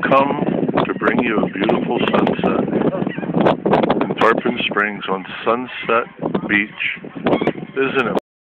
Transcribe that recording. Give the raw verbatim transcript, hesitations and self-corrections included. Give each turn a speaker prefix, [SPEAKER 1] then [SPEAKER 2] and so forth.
[SPEAKER 1] come to bring you a beautiful sunset in Tarpon Springs on Sunset Beach. Isn't it